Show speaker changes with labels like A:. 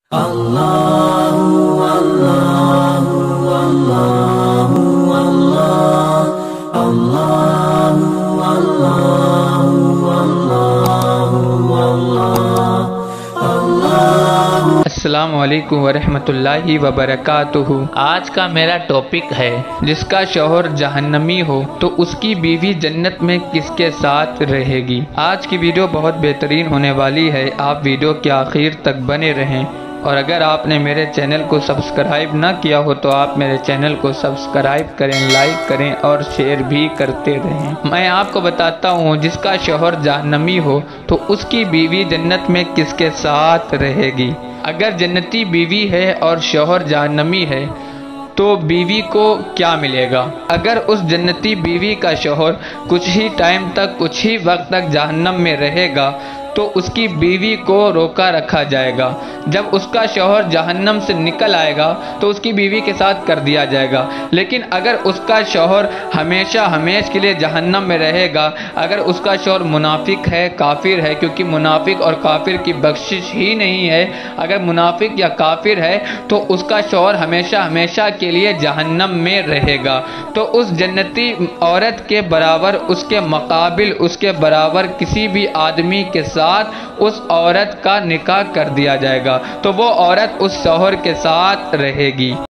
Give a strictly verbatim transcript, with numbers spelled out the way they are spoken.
A: السلام علیکم ورحمۃ اللہ وبرکاتہ۔ آج کا میرا ٹاپک ہے جس کا شوہر جہنمی ہو تو اس کی بیوی جنت میں کس کے ساتھ رہے گی۔ آج کی ویڈیو بہت بہترین ہونے والی ہے، آپ ویڈیو کے آخر تک بنے رہیں، اور اگر آپ نے میرے چینل کو سبسکرائب نہ کیا ہو تو آپ میرے چینل کو سبسکرائب کریں، لائک کریں اور شیئر بھی کرتے رہیں۔ میں آپ کو بتاتا ہوں جس کا شوہر جہنمی ہو تو اس کی بیوی جنت میں کس کے ساتھ رہے گی۔ اگر جنتی بیوی ہے اور شوہر جہنمی ہے تو بیوی کو کیا ملے گا؟ اگر اس جنتی بیوی کا شوہر کچھ ہی ٹائم تک، کچھ ہی وقت تک جہنم میں رہے گا تو اس کی بیوی کو روکا رکھا جائے گا۔ جب اس کا شوہر جہنم سے نکل آئے گا تو اس کی بیوی کے ساتھ کر دیا جائے گا۔ لیکن اگر اس کا شوہر ہمیشہ ہمیش کے لیے جہنم میں رہے گا، اگر اس کا شوہر منافق ہے، کافر ہے، کیونکہ منافق اور کافر کی بخشش ہی نہیں ہے، اگر منافق یا کافر ہے تو اس کا شوہر ہمیشہ ہمیشہ کے لیے جہنم میں رہے گا۔ تو اس جنتی عورت کے برابر، اس کے مقابل، اس کے برابر کسی بھی آدمی کے ساتھ اس عورت کا نکاح کر دیا جائے گا، تو وہ عورت اس شوہر کے ساتھ رہے گی۔